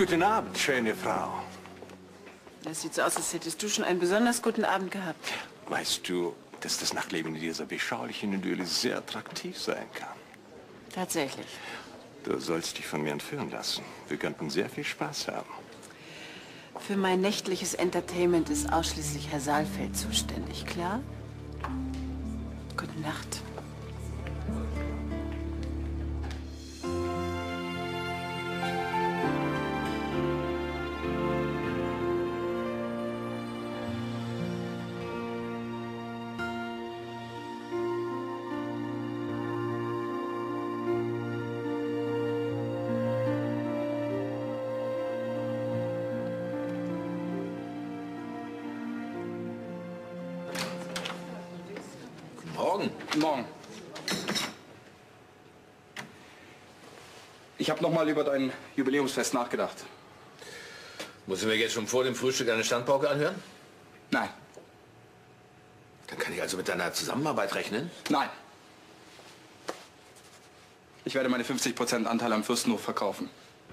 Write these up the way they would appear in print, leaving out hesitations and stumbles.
Guten Abend, schöne Frau. Das sieht so aus, als hättest du schon einen besonders guten Abend gehabt. Weißt du, dass das Nachtleben in dieser beschaulichen Idylle sehr attraktiv sein kann? Tatsächlich. Du sollst dich von mir entführen lassen. Wir könnten sehr viel Spaß haben. Für mein nächtliches Entertainment ist ausschließlich Herr Saalfeld zuständig, klar? Gute Nacht. Morgen. Morgen. Ich habe noch mal über dein Jubiläumsfest nachgedacht. Muss ich mir jetzt schon vor dem Frühstück eine Standpauke anhören? Nein. Dann kann ich also mit deiner Zusammenarbeit rechnen? Nein. Ich werde meine 50% Anteil am Fürstenhof verkaufen.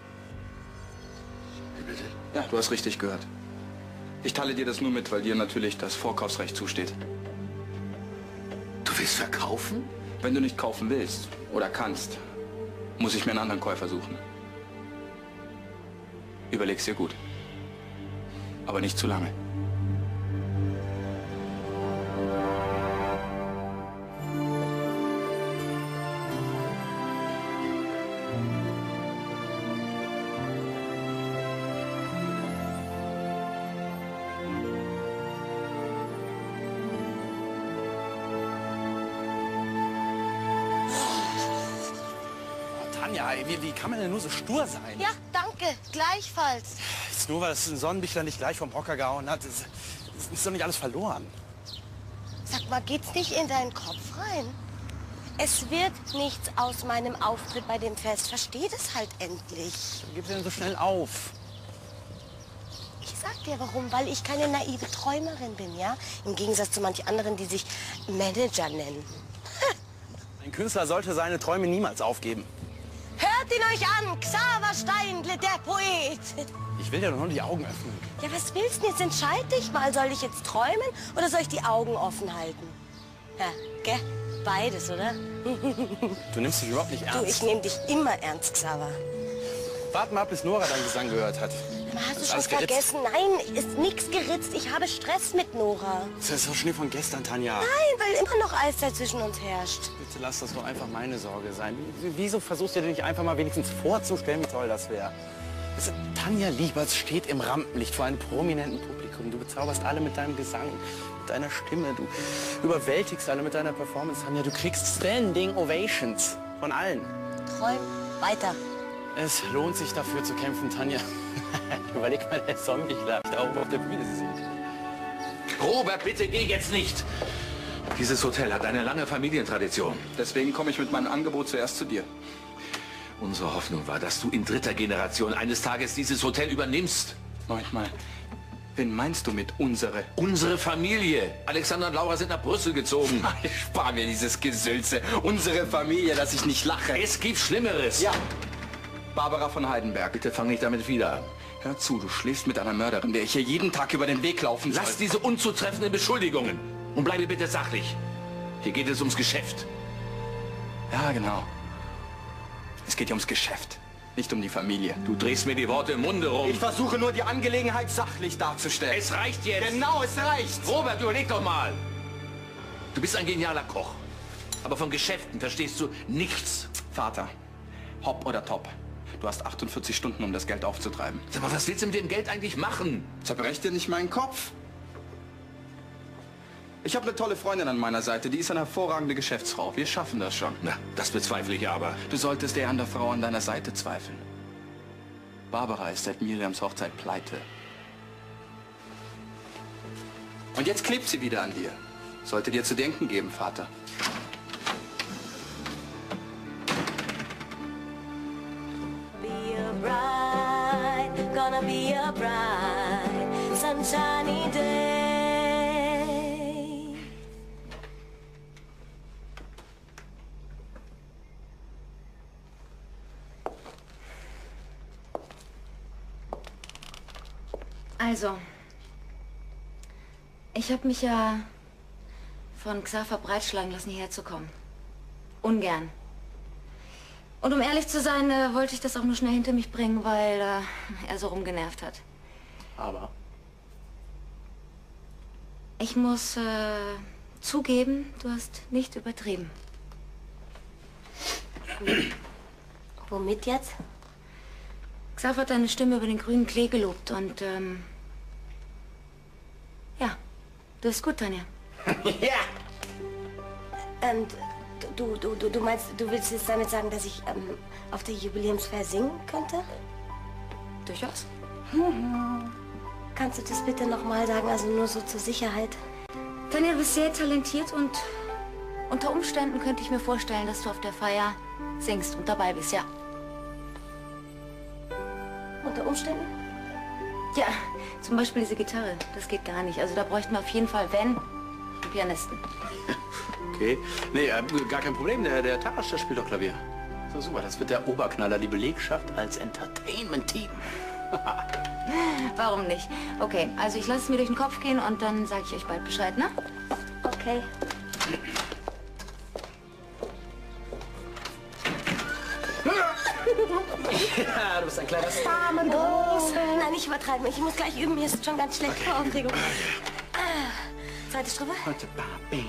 Wie bitte? Ja, du hast richtig gehört. Ich teile dir das nur mit, weil dir natürlich das Vorkaufsrecht zusteht. Du willst verkaufen? Wenn du nicht kaufen willst oder kannst, muss ich mir einen anderen Käufer suchen. Überleg's dir gut. Aber nicht zu lange. Tanja, wie kann man denn nur so stur sein? Ja, danke. Gleichfalls. Ist nur, weil das ein Sonnenbichler nicht gleich vom Hocker gehauen hat. Ist doch nicht alles verloren. Sag mal, geht's nicht in deinen Kopf rein? Es wird nichts aus meinem Auftritt bei dem Fest. Versteh das halt endlich. Warum gibst du denn so schnell auf? Ich sag dir warum, weil ich keine naive Träumerin bin, ja? Im Gegensatz zu manch anderen, die sich Manager nennen. Ein Künstler sollte seine Träume niemals aufgeben. Hört ihn euch an, Xaver Steingle, der Poet. Ich will dir doch nur die Augen öffnen. Ja, was willst du jetzt? Entscheid dich mal. Soll ich jetzt träumen oder soll ich die Augen offen halten? Ja, gell? Beides, oder? Du nimmst dich überhaupt nicht ernst. Du, ich nehme dich immer ernst, Xaver. Warte mal, bis Nora deinen Gesang gehört hat. Aber hast du Ist schon alles geritzt? vergessen? Nein, ist nichts geritzt. Ich habe Stress mit Nora. Das ist doch Schnee von gestern, Tanja. Nein, weil immer noch Eiszeit zwischen uns herrscht. Bitte lass das doch einfach meine Sorge sein. Wieso versuchst du dir nicht einfach mal wenigstens vorzustellen, wie toll das wäre? Tanja Lieberts steht im Rampenlicht vor einem prominenten Publikum. Du bezauberst alle mit deinem Gesang, mit deiner Stimme. Du überwältigst alle mit deiner Performance, Tanja. Du kriegst Standing Ovations von allen. Träum weiter. Es lohnt sich dafür zu kämpfen, Tanja. Überleg mal, der Sonnenbichler da oben auf der Bühne sieht. Robert, bitte geh jetzt nicht. Dieses Hotel hat eine lange Familientradition. Deswegen komme ich mit meinem Angebot zuerst zu dir. Unsere Hoffnung war, dass du in dritter Generation eines Tages dieses Hotel übernimmst. Moment mal. Wen meinst du mit unsere? Unsere Familie. Alexander und Laura sind nach Brüssel gezogen. Spar mir dieses Gesülze. Unsere Familie, dass ich nicht lache. Es gibt Schlimmeres. Ja. Barbara von Heidenberg. Bitte fang nicht damit wieder an. Hör zu, du schläfst mit einer Mörderin, der ich hier jeden Tag über den Weg laufen soll. Lass diese unzutreffenden Beschuldigungen und bleibe bitte sachlich. Hier geht es ums Geschäft. Ja, genau. Es geht ja ums Geschäft, nicht um die Familie. Du drehst mir die Worte im Munde rum. Ich versuche nur, die Angelegenheit sachlich darzustellen. Es reicht jetzt. Genau, es reicht. Robert, überleg doch mal. Du bist ein genialer Koch. Aber von Geschäften verstehst du nichts. Vater, hopp oder top. Du hast 48 Stunden, um das Geld aufzutreiben. Sag mal, was willst du mit dem Geld eigentlich machen? Zerbrech dir nicht meinen Kopf. Ich habe eine tolle Freundin an meiner Seite, die ist eine hervorragende Geschäftsfrau. Wir schaffen das schon. Na, das bezweifle ich aber. Du solltest eher an der Frau an deiner Seite zweifeln. Barbara ist seit Miriams Hochzeit pleite. Und jetzt klebt sie wieder an dir. Sollte dir zu denken geben, Vater. Gonna be a bright, sunshiny day. Also, ich habe mich ja von Xaver breitschlagen lassen, hierher zu kommen. Ungern. Und um ehrlich zu sein, wollte ich das auch nur schnell hinter mich bringen, weil er so rumgenervt hat. Aber? Ich muss zugeben, du hast nicht übertrieben. Womit jetzt? Xaver hat deine Stimme über den grünen Klee gelobt und ja, du bist gut, Tanja. Ja! Du meinst, du willst jetzt damit sagen, dass ich auf der Jubiläumsfeier singen könnte? Durchaus. Kannst du das bitte nochmal sagen, also nur so zur Sicherheit? Tanja, du bist sehr talentiert und unter Umständen könnte ich mir vorstellen, dass du auf der Feier singst und dabei bist, ja. Unter Umständen? Ja, zum Beispiel diese Gitarre, das geht gar nicht. Also da bräuchten wir auf jeden Fall, wenn, einen Pianisten. Okay. Nee, gar kein Problem. Der Taras, der spielt doch Klavier. So super, das wird der Oberknaller, die Belegschaft als Entertainment-Team. Warum nicht? Okay, also ich lasse es mir durch den Kopf gehen und dann sage ich euch bald Bescheid, ne? Okay. Ja, du bist ein kleiner Damengroß. Nein, nicht übertreiben. Ich muss gleich üben. Mir ist schon ganz schlecht vor Aufregung. Zweite Strophe. I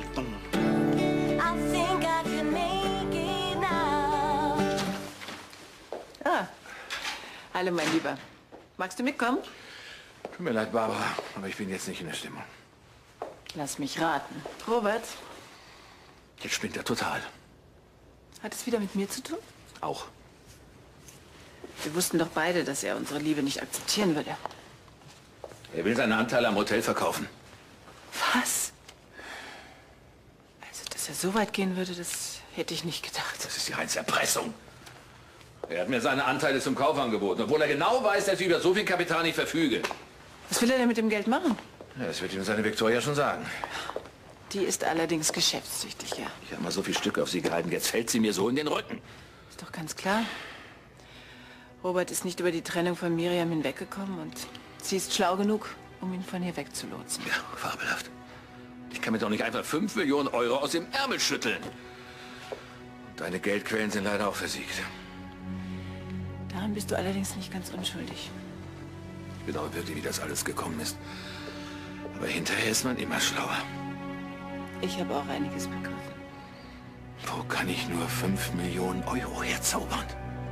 think I can make it now. Ah, hallo mein Lieber. Magst du mitkommen? Tut mir leid, Barbara, aber ich bin jetzt nicht in der Stimmung. Lass mich raten. Robert, Jetzt spinnt er total. hat es wieder mit mir zu tun? Auch. Wir wussten doch beide, dass er unsere Liebe nicht akzeptieren würde. Er will seine Anteile am Hotel verkaufen. Was? Also, dass er so weit gehen würde, das hätte ich nicht gedacht. Das ist die reinste Erpressung. Er hat mir seine Anteile zum Kauf angeboten, obwohl er genau weiß, dass ich über so viel Kapital nicht verfüge. Was will er denn mit dem Geld machen? Ja, das wird ihm seine Victoria schon sagen. Die ist allerdings geschäftstüchtig, ja. Ich habe mal so viel Stück auf sie gehalten, jetzt fällt sie mir so in den Rücken. Ist doch ganz klar. Robert ist nicht über die Trennung von Miriam hinweggekommen und sie ist schlau genug, um ihn von hier wegzulotsen. Ja, fabelhaft. Ich kann mir doch nicht einfach 5 Millionen Euro aus dem Ärmel schütteln. Und deine Geldquellen sind leider auch versiegt. Daran bist du allerdings nicht ganz unschuldig. Ich bin auch wirklich, wie das alles gekommen ist. Aber hinterher ist man immer schlauer. Ich habe auch einiges begriffen. Wo kann ich nur 5 Millionen Euro herzaubern?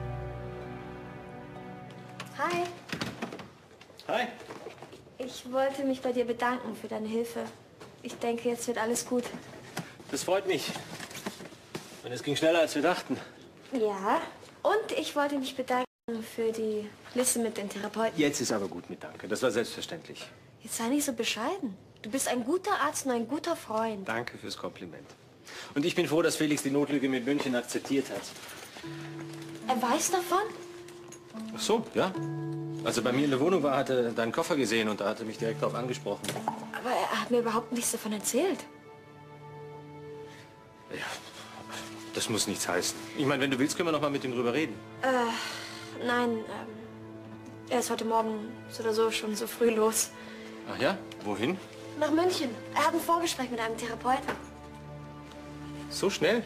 Hi, Hi. ich wollte mich bei dir bedanken für deine Hilfe. Ich denke, jetzt wird alles gut. Das freut mich. Und es ging schneller, als wir dachten. Ja, und ich wollte mich bedanken für die Liste mit den Therapeuten. Jetzt ist aber gut mit Danke. Das war selbstverständlich. Jetzt sei nicht so bescheiden. Du bist ein guter Arzt und ein guter Freund. Danke fürs Kompliment. Und ich bin froh, dass Felix die Notlüge mit München akzeptiert hat. Er weiß davon? Ach so, ja. Als er bei mir in der Wohnung war, hat er deinen Koffer gesehen und da hat er mich direkt darauf angesprochen. Aber er hat mir überhaupt nichts davon erzählt. Ja, das muss nichts heißen. Ich meine, wenn du willst, können wir noch mal mit ihm drüber reden. Nein, er ist heute Morgen so oder so schon so früh los. Ach ja? Wohin? Nach München. Er hat ein Vorgespräch mit einem Therapeuten. So schnell?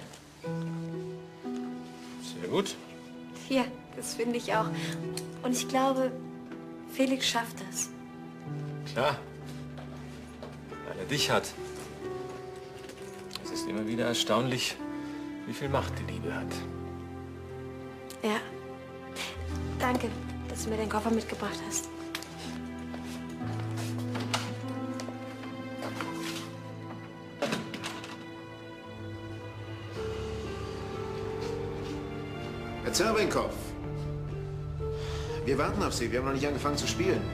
Sehr gut. Ja, das finde ich auch. Und ich glaube, Felix schafft es. Klar. Weil er dich hat. Es ist immer wieder erstaunlich, wie viel Macht die Liebe hat. Ja. Danke, dass du mir den Koffer mitgebracht hast. Herr Zerbenkopf, wir warten auf Sie. Wir haben noch nicht angefangen zu spielen.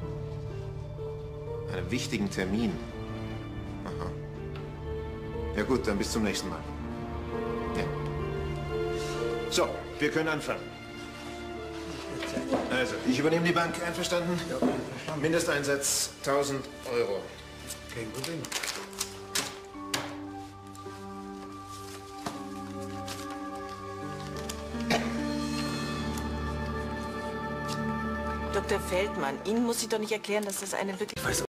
Einen wichtigen Termin. Aha. Ja gut, dann bis zum nächsten Mal. Ja. So, wir können anfangen. Also, ich übernehme die Bank. Einverstanden? Ja. Mindesteinsatz 1.000 Euro. Kein Problem. Dr. Feldmann, Ihnen muss ich doch nicht erklären, dass das eine wirklich... Ich weiß